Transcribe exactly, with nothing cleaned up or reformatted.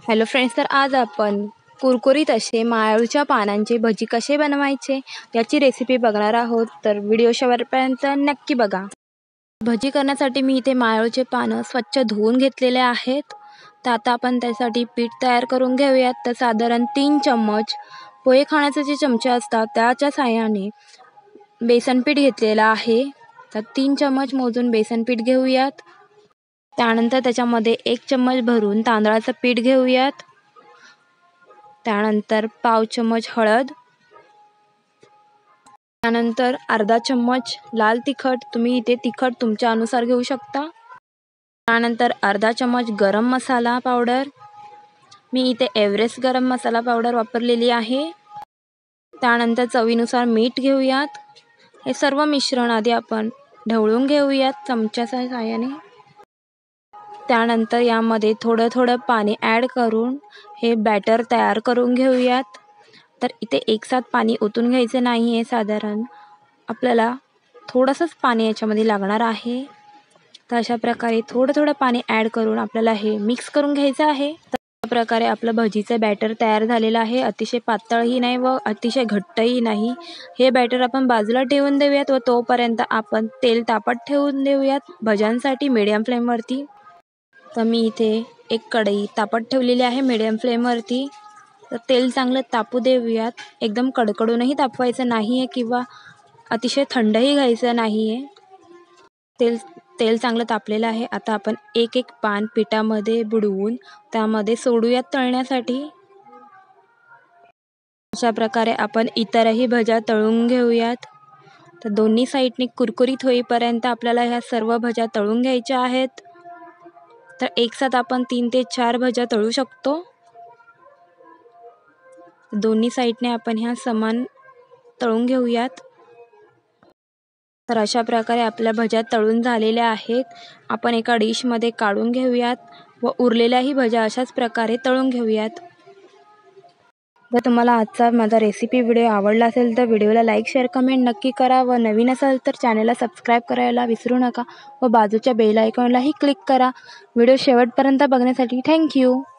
Hello friends, तर आज आपण कुरकुरीत असे माळूच्या पानांचे भजी कसे बनवायचे याची रेसिपी बघणार आहोत। तर व्हिडिओ शेवटपर्यंत नक्की बघा। भजी करण्यासाठी मी इथे माळूचे पानं स्वच्छ धुवून घेतलेले आहेत। तर आता आपण त्यासाठी पीठ तयार करून घेऊयात। तर साधारण तीन चम्मच पोहे खाण्याचे जे चमचे असतात त्याच्या साहाय्याने बेसन पीठ घेतलेला आहे। तर तीन चम्मच मोजून बेसन पीठ घेऊयात। त्यानंतर त्याच्यामध्ये एक चम्मच भरून तांदळाचं पीठ घेऊयात। त्यानंतर पाव चम्मच हळद, त्यानंतर अर्धा चम्मच लाल तिखट, तुम्ही इथे तिखट तुमच्या अनुसार घेऊ शकता। त्यानंतर अर्धा चम्मच गरम मसाला पावडर, मी इथे एव्हरेस्ट गरम मसाला पावडर वापरलेली आहे। त्यानंतर चवीनुसार मीठ घेऊयात। हे सर्व मिश्रण आधी आपण ढवळून घेऊयात चमच्याच्या साहाय्याने। त्यानंतर यामध्ये थोडं थोडं पाणी ॲड करून हे बॅटर तयार करून घेऊयात। तर इथे एकसाथ पाणी ओतून घ्यायचे नाही आहे, साधारण आपल्याला थोडंसंच पाणी याच्यामध्ये लागणार आहे। तर अशा प्रकारे थोडं थोडं पाणी ॲड करून आपल्याला हे मिक्स करून घ्यायचं आहे। तर अशा प्रकारे आपलं भजीचं बॅटर तयार झालेलं आहे। अतिशय पातळही नाही व अतिशय घट्टही नाही। हे बॅटर आपण बाजूला ठेवून देऊयात व तोपर्यंत आपण तेल तापत ठेवून देऊयात भज्यांसाठी मीडियम फ्लेमवरती। तर मी इथे एक कढई तापत ठेवलेली आहे मीडियम फ्लेमवरती। तर तेल चांगलं तापू देऊयात। एकदम कडकडूनही तापवायचं नाही आहे किंवा अतिशय थंडही घ्यायचं नाही आहे। तेल तेल चांगलं तापलेलं आहे। आता आपण एक एक पान पिठामध्ये बुडवून त्यामध्ये सोडूयात तळण्यासाठी। अशा प्रकारे आपण इतरही भज्या तळून घेऊयात। तर दोन्ही साईडने कुरकुरीत होईपर्यंत आपल्याला ह्या सर्व भज्या तळून घ्यायच्या आहेत। तर एकसाथ आपण तीन ते चार भज्या तळू शकतो। दोन्ही साईडने आपण ह्या समान तळून घेऊयात। तर अशा प्रकारे आपल्या भज्या तळून झालेल्या आहेत। आपण एका डिशमध्ये काढून घेऊयात व उरलेल्याही भज्या अशाच प्रकारे तळून घेऊयात। जर तुम्हाला आजचा माझा रेसिपी व्हिडिओ आवडला असेल तर व्हिडिओला लाईक शेअर कमेंट नक्की करा व नवीन असाल तर चॅनलला सबस्क्राईब करायला विसरू नका व बाजूच्या बेल आयकॉनलाही क्लिक करा। व्हिडिओ शेवटपर्यंत बघण्यासाठी थँक्यू।